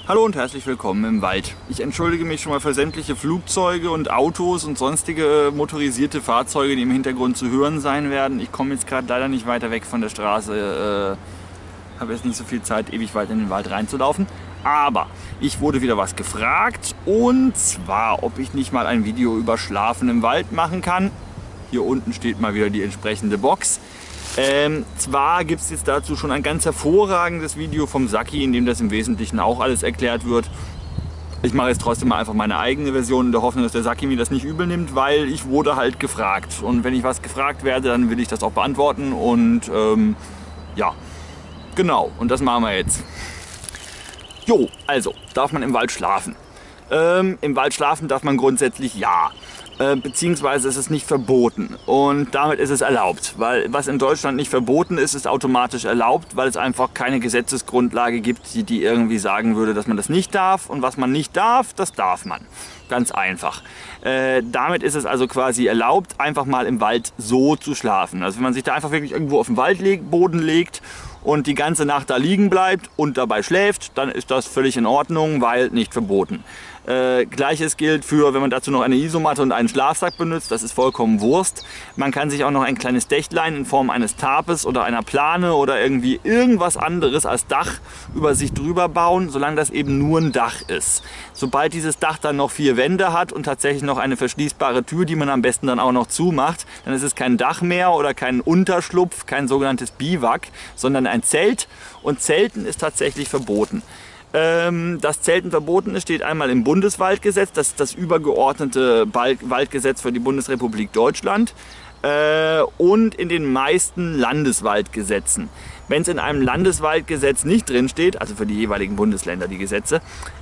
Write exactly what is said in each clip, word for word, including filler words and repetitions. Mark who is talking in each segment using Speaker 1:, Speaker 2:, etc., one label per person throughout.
Speaker 1: Hallo und herzlich willkommen im Wald. Ich entschuldige mich schon mal für sämtliche Flugzeuge und Autos und sonstige motorisierte Fahrzeuge, die im Hintergrund zu hören sein werden. Ich komme jetzt gerade leider nicht weiter weg von der Straße, äh, habe jetzt nicht so viel Zeit, ewig weit in den Wald reinzulaufen. Aber ich wurde wieder was gefragt, und zwar, ob ich nicht mal ein Video über Schlafen im Wald machen kann. Hier unten steht mal wieder die entsprechende Box. Ähm, zwar gibt es jetzt dazu schon ein ganz hervorragendes Video vom Saki, in dem das im Wesentlichen auch alles erklärt wird. Ich mache jetzt trotzdem mal einfach meine eigene Version in der Hoffnung, dass der Saki mir das nicht übel nimmt, weil ich wurde halt gefragt. Und wenn ich was gefragt werde, dann will ich das auch beantworten. Und ähm, ja, genau. Und das machen wir jetzt. Jo, also, darf man im Wald schlafen? Ähm, im Wald schlafen darf man grundsätzlich ja. Beziehungsweise ist es nicht verboten, und damit ist es erlaubt, weil was in Deutschland nicht verboten ist, ist automatisch erlaubt, weil es einfach keine Gesetzesgrundlage gibt, die, die irgendwie sagen würde, dass man das nicht darf, und was man nicht darf, das darf man. Ganz einfach. Äh, damit ist es also quasi erlaubt, einfach mal im Wald so zu schlafen. Also wenn man sich da einfach wirklich irgendwo auf den Waldboden legt und die ganze Nacht da liegen bleibt und dabei schläft, dann ist das völlig in Ordnung, weil nicht verboten. Äh, Gleiches gilt für, wenn man dazu noch eine Isomatte und einen Schlafsack benutzt, das ist vollkommen Wurst. Man kann sich auch noch ein kleines Dächtlein in Form eines Tarpes oder einer Plane oder irgendwie irgendwas anderes als Dach über sich drüber bauen, solange das eben nur ein Dach ist. Sobald dieses Dach dann noch vier Wände hat und tatsächlich noch eine verschließbare Tür, die man am besten dann auch noch zumacht, dann ist es kein Dach mehr oder kein Unterschlupf, kein sogenanntes Biwak, sondern ein Zelt, und Zelten ist tatsächlich verboten. Dass Zelten verboten ist, steht einmal im Bundeswaldgesetz, das ist das übergeordnete Waldgesetz für die Bundesrepublik Deutschland, und in den meisten Landeswaldgesetzen. Wenn es in einem Landeswaldgesetz nicht drin steht, also für die jeweiligen Bundesländer die Gesetze,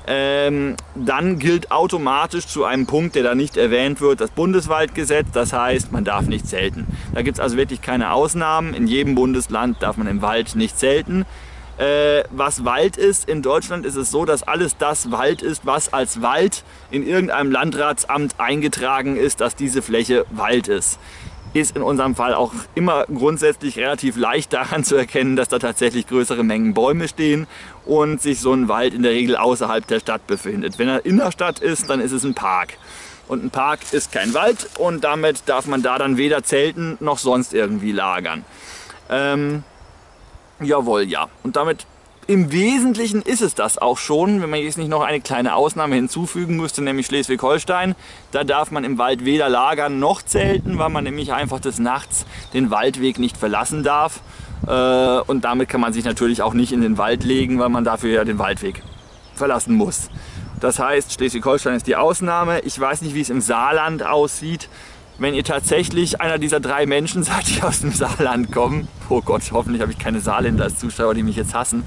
Speaker 1: dann gilt automatisch zu einem Punkt, der da nicht erwähnt wird, das Bundeswaldgesetz. Das heißt, man darf nicht zelten. Da gibt es also wirklich keine Ausnahmen. In jedem Bundesland darf man im Wald nicht zelten. Äh, was Wald ist, in Deutschland ist es so, dass alles das Wald ist, was als Wald in irgendeinem Landratsamt eingetragen ist, dass diese Fläche Wald ist. Ist in unserem Fall auch immer grundsätzlich relativ leicht daran zu erkennen, dass da tatsächlich größere Mengen Bäume stehen und sich so ein Wald in der Regel außerhalb der Stadt befindet. Wenn er in der Stadt ist, dann ist es ein Park. Und ein Park ist kein Wald, und damit darf man da dann weder zelten noch sonst irgendwie lagern. Ähm, Jawohl, ja. Und damit im Wesentlichen ist es das auch schon, wenn man jetzt nicht noch eine kleine Ausnahme hinzufügen müsste, nämlich Schleswig-Holstein. Da darf man im Wald weder lagern noch zelten, weil man nämlich einfach des Nachts den Waldweg nicht verlassen darf. Und damit kann man sich natürlich auch nicht in den Wald legen, weil man dafür ja den Waldweg verlassen muss. Das heißt, Schleswig-Holstein ist die Ausnahme. Ich weiß nicht, wie es im Saarland aussieht. Wenn ihr tatsächlich einer dieser drei Menschen seid, die aus dem Saarland kommen, oh Gott, hoffentlich habe ich keine Saarländer als Zuschauer, die mich jetzt hassen,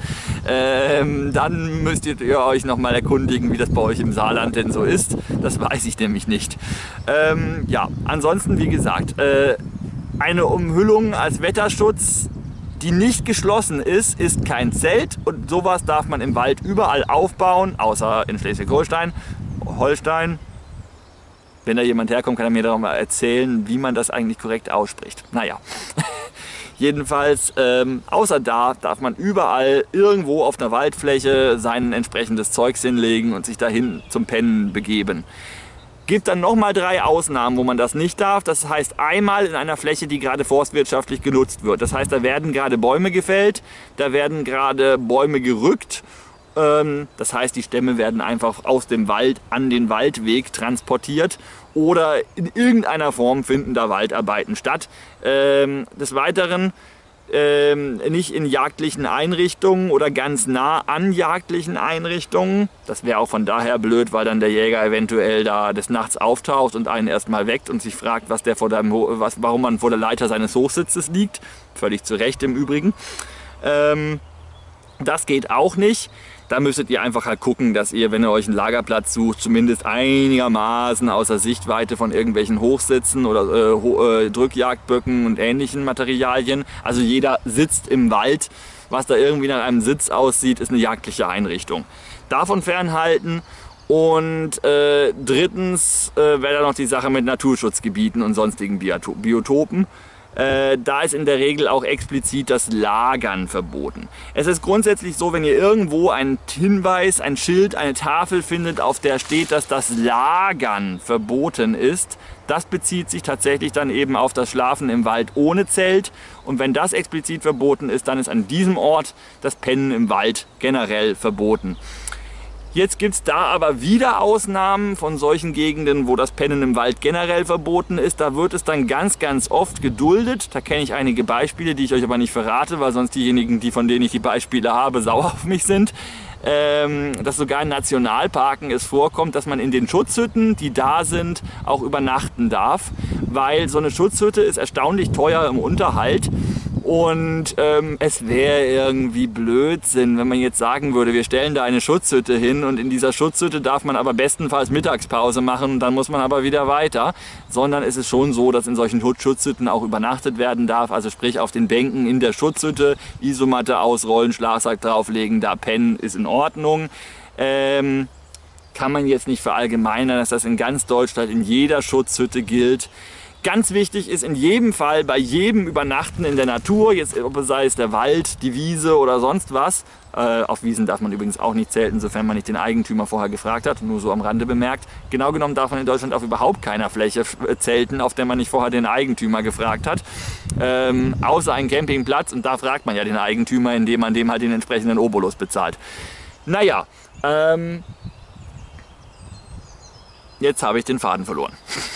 Speaker 1: ähm, dann müsst ihr euch nochmal erkundigen, wie das bei euch im Saarland denn so ist. Das weiß ich nämlich nicht. Ähm, ja, ansonsten, wie gesagt, äh, eine Umhüllung als Wetterschutz, die nicht geschlossen ist, ist kein Zelt, und sowas darf man im Wald überall aufbauen, außer in Schleswig-Holstein, Holstein. Wenn da jemand herkommt, kann er mir darüber erzählen, wie man das eigentlich korrekt ausspricht. Naja, jedenfalls, ähm, außer da darf man überall irgendwo auf einer Waldfläche sein entsprechendes Zeugs hinlegen und sich dahin zum Pennen begeben. Gibt dann nochmal drei Ausnahmen, wo man das nicht darf. Das heißt, einmal in einer Fläche, die gerade forstwirtschaftlich genutzt wird. Das heißt, da werden gerade Bäume gefällt, da werden gerade Bäume gerückt. Das heißt, die Stämme werden einfach aus dem Wald an den Waldweg transportiert, oder in irgendeiner Form finden da Waldarbeiten statt. Des Weiteren nicht in jagdlichen Einrichtungen oder ganz nah an jagdlichen Einrichtungen. Das wäre auch von daher blöd, weil dann der Jäger eventuell da des Nachts auftaucht und einen erstmal weckt und sich fragt, was der vor dem, was, warum man vor der Leiter seines Hochsitzes liegt. Völlig zu Recht im Übrigen. Das geht auch nicht. Da müsstet ihr einfach halt gucken, dass ihr, wenn ihr euch einen Lagerplatz sucht, zumindest einigermaßen außer Sichtweite von irgendwelchen Hochsitzen oder äh, Ho äh, Drückjagdböcken und ähnlichen Materialien. Also jeder sitzt im Wald. Was da irgendwie nach einem Sitz aussieht, ist eine jagdliche Einrichtung. Davon fernhalten. Und äh, drittens äh, wäre da noch die Sache mit Naturschutzgebieten und sonstigen Biotopen. Äh, da ist in der Regel auch explizit das Lagern verboten. Es ist grundsätzlich so, wenn ihr irgendwo einen Hinweis, ein Schild, eine Tafel findet, auf der steht, dass das Lagern verboten ist, das bezieht sich tatsächlich dann eben auf das Schlafen im Wald ohne Zelt. Und wenn das explizit verboten ist, dann ist an diesem Ort das Pennen im Wald generell verboten. Jetzt gibt es da aber wieder Ausnahmen von solchen Gegenden, wo das Pennen im Wald generell verboten ist. Da wird es dann ganz, ganz oft geduldet. Da kenne ich einige Beispiele, die ich euch aber nicht verrate, weil sonst diejenigen, die von denen ich die Beispiele habe, sauer auf mich sind. Ähm, dass sogar in Nationalparken es vorkommt, dass man in den Schutzhütten, die da sind, auch übernachten darf. Weil so eine Schutzhütte ist erstaunlich teuer im Unterhalt. Und ähm, es wäre irgendwie Blödsinn, wenn man jetzt sagen würde, wir stellen da eine Schutzhütte hin und in dieser Schutzhütte darf man aber bestenfalls Mittagspause machen und dann muss man aber wieder weiter. Sondern es ist schon so, dass in solchen Schutzhütten auch übernachtet werden darf. Also sprich auf den Bänken in der Schutzhütte, Isomatte ausrollen, Schlafsack drauflegen, da pennen ist in Ordnung. Ähm, kann man jetzt nicht verallgemeinern, dass das in ganz Deutschland in jeder Schutzhütte gilt. Ganz wichtig ist in jedem Fall, bei jedem Übernachten in der Natur, jetzt ob es sei es der Wald, die Wiese oder sonst was, äh, auf Wiesen darf man übrigens auch nicht zelten, sofern man nicht den Eigentümer vorher gefragt hat, nur so am Rande bemerkt. Genau genommen darf man in Deutschland auf überhaupt keiner Fläche zelten, auf der man nicht vorher den Eigentümer gefragt hat, ähm, außer einen Campingplatz, und da fragt man ja den Eigentümer, indem man dem halt den entsprechenden Obolus bezahlt. Naja, ähm, jetzt habe ich den Faden verloren.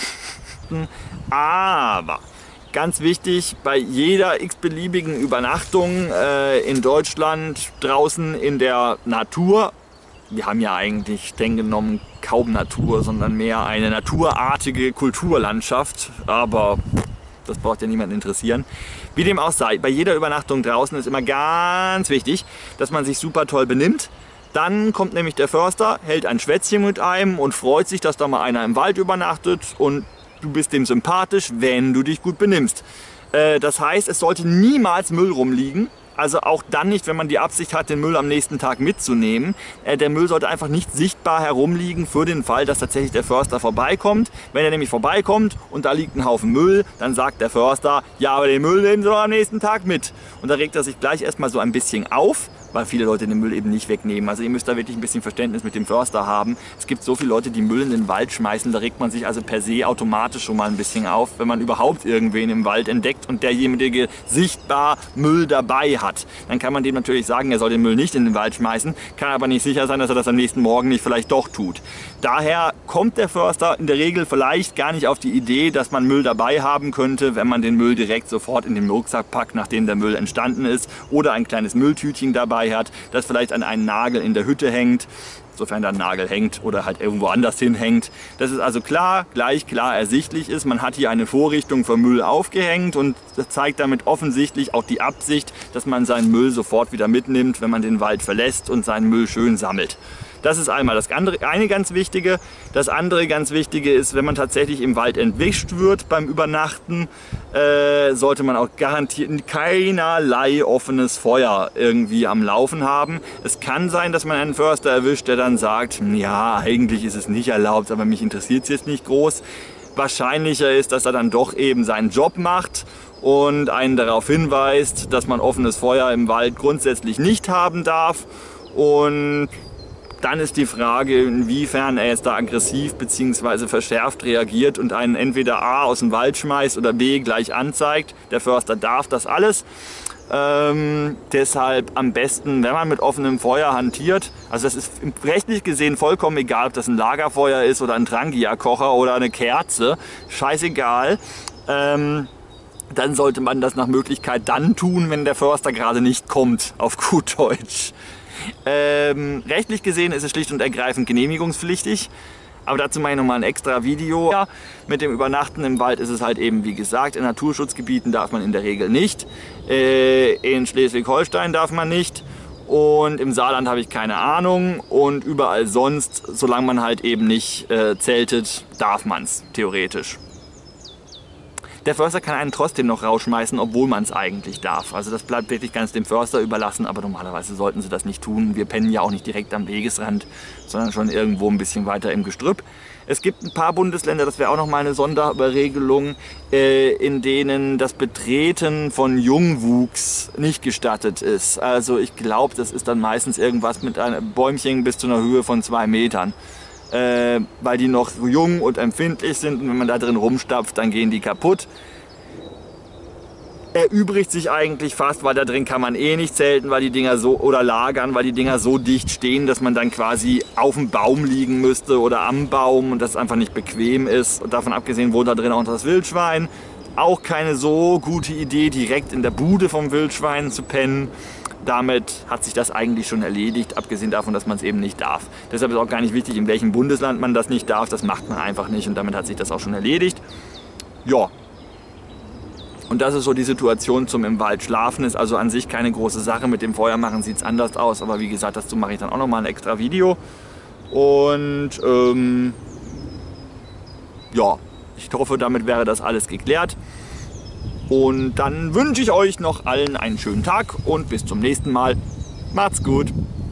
Speaker 1: Aber ganz wichtig, bei jeder x-beliebigen Übernachtung äh, in Deutschland draußen in der Natur, wir haben ja eigentlich streng genommen kaum Natur, sondern mehr eine naturartige Kulturlandschaft, aber das braucht ja niemanden interessieren. Wie dem auch sei, bei jeder Übernachtung draußen ist immer ganz wichtig, dass man sich super toll benimmt. Dann kommt nämlich der Förster, hält ein Schwätzchen mit einem und freut sich, dass da mal einer im Wald übernachtet, und du bist dem sympathisch, wenn du dich gut benimmst. Äh, das heißt, es sollte niemals Müll rumliegen. Also auch dann nicht, wenn man die Absicht hat, den Müll am nächsten Tag mitzunehmen. Äh, der Müll sollte einfach nicht sichtbar herumliegen für den Fall, dass tatsächlich der Förster vorbeikommt. Wenn er nämlich vorbeikommt und da liegt ein Haufen Müll, dann sagt der Förster, ja, aber den Müll nehmen Sie doch am nächsten Tag mit. Und da regt er sich gleich erstmal so ein bisschen auf, weil viele Leute den Müll eben nicht wegnehmen. Also ihr müsst da wirklich ein bisschen Verständnis mit dem Förster haben. Es gibt so viele Leute, die Müll in den Wald schmeißen, da regt man sich also per se automatisch schon mal ein bisschen auf, wenn man überhaupt irgendwen im Wald entdeckt und derjenige sichtbar Müll dabei hat. Dann kann man dem natürlich sagen, er soll den Müll nicht in den Wald schmeißen, kann aber nicht sicher sein, dass er das am nächsten Morgen nicht vielleicht doch tut. Daher kommt der Förster in der Regel vielleicht gar nicht auf die Idee, dass man Müll dabei haben könnte, wenn man den Müll direkt sofort in den Rucksack packt, nachdem der Müll entstanden ist, oder ein kleines Mülltütchen dabei hat, das vielleicht an einen Nagel in der Hütte hängt, sofern da ein Nagel hängt oder halt irgendwo anders hinhängt. Das ist also klar, gleich klar ersichtlich ist, man hat hier eine Vorrichtung für Müll aufgehängt und das zeigt damit offensichtlich auch die Absicht, dass man seinen Müll sofort wieder mitnimmt, wenn man den Wald verlässt und seinen Müll schön sammelt. Das ist einmal das andere, eine ganz wichtige. Das andere ganz wichtige ist, wenn man tatsächlich im Wald entwischt wird beim Übernachten, äh, sollte man auch garantiert keinerlei offenes Feuer irgendwie am Laufen haben. Es kann sein, dass man einen Förster erwischt, der dann sagt, ja, eigentlich ist es nicht erlaubt, aber mich interessiert es jetzt nicht groß. Wahrscheinlicher ist, dass er dann doch eben seinen Job macht und einen darauf hinweist, dass man offenes Feuer im Wald grundsätzlich nicht haben darf. Und dann ist die Frage, inwiefern er jetzt da aggressiv bzw. verschärft reagiert und einen entweder A aus dem Wald schmeißt oder B gleich anzeigt. Der Förster darf das alles. Ähm, deshalb am besten, wenn man mit offenem Feuer hantiert, also das ist rechtlich gesehen vollkommen egal, ob das ein Lagerfeuer ist oder ein Trangia-Kocher oder eine Kerze, scheißegal. Ähm, dann sollte man das nach Möglichkeit dann tun, wenn der Förster gerade nicht kommt, auf gut Deutsch. Ähm, rechtlich gesehen ist es schlicht und ergreifend genehmigungspflichtig, aber dazu mache ich nochmal ein extra Video. Ja, mit dem Übernachten im Wald ist es halt eben wie gesagt, in Naturschutzgebieten darf man in der Regel nicht, äh, in Schleswig-Holstein darf man nicht und im Saarland habe ich keine Ahnung, und überall sonst, solange man halt eben nicht äh, zeltet, darf man es theoretisch. Der Förster kann einen trotzdem noch rausschmeißen, obwohl man es eigentlich darf. Also das bleibt wirklich ganz dem Förster überlassen, aber normalerweise sollten sie das nicht tun. Wir pennen ja auch nicht direkt am Wegesrand, sondern schon irgendwo ein bisschen weiter im Gestrüpp. Es gibt ein paar Bundesländer, das wäre auch nochmal eine Sonderregelung, äh, in denen das Betreten von Jungwuchs nicht gestattet ist. Also ich glaube, das ist dann meistens irgendwas mit einem Bäumchen bis zu einer Höhe von zwei Metern. Äh, weil die noch jung und empfindlich sind und wenn man da drin rumstapft, dann gehen die kaputt. Erübrigt sich eigentlich fast, weil da drin kann man eh nicht zelten, weil die Dinger so oder lagern, weil die Dinger so dicht stehen, dass man dann quasi auf dem Baum liegen müsste oder am Baum und das einfach nicht bequem ist. Und davon abgesehen wohnt da drin auch das Wildschwein. Auch keine so gute Idee, direkt in der Bude vom Wildschwein zu pennen. Damit hat sich das eigentlich schon erledigt, abgesehen davon, dass man es eben nicht darf. Deshalb ist auch gar nicht wichtig, in welchem Bundesland man das nicht darf. Das macht man einfach nicht und damit hat sich das auch schon erledigt. Ja. Und das ist so die Situation zum im Wald schlafen. Ist also an sich keine große Sache. Mit dem Feuer machen sieht es anders aus. Aber wie gesagt, dazu mache ich dann auch nochmal ein extra Video. Und ähm, ja, ich hoffe, damit wäre das alles geklärt. Und dann wünsche ich euch noch allen einen schönen Tag und bis zum nächsten Mal. Macht's gut!